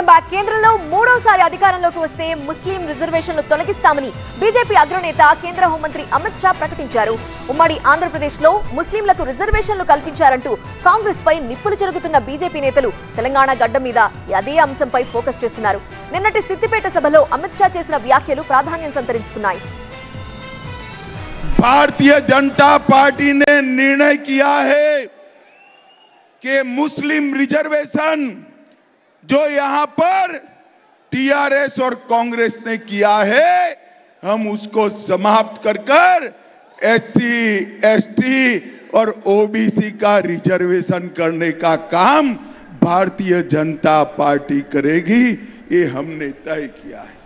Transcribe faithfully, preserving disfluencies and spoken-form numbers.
Back. కేంద్రంలో మూడోసారి అధికారంలోకి వస్తే ముస్లిం రిజర్వేషన్లు తొలగిస్తామని బీజేపీ అగ్రనేత కేంద్ర హోంమంత్రి అమిత్ షా ప్రకటించారు. ఉమ్మడి ఆంధ్రప్రదేశ్ లో ముస్లింలకు రిజర్వేషన్లు కల్పించారంటూ కాంగ్రెస్ పై నిప్పులు చెరుగుతున్న బీజేపీ నేతలు తెలంగాణ గడ్డ మీద అదే అంశంపై ఫోకస్ చేస్తున్నారు. నిన్నటి సిద్దిపేట సభలో అమిత్ షా చేసిన వ్యాఖ్యలు ప్రాధాన్యం సంతరించుకున్నాయి. भारतीय जनता पार्टी ने निर्णय किया है कि मुस्लिम रिजर्वेशन जो यहां पर टीआरएस और कांग्रेस ने किया है, हम उसको समाप्त कर कर एससी, एसटी और ओबीसी का रिजर्वेशन करने का काम भारतीय जनता पार्टी करेगी, ये हमने तय किया है.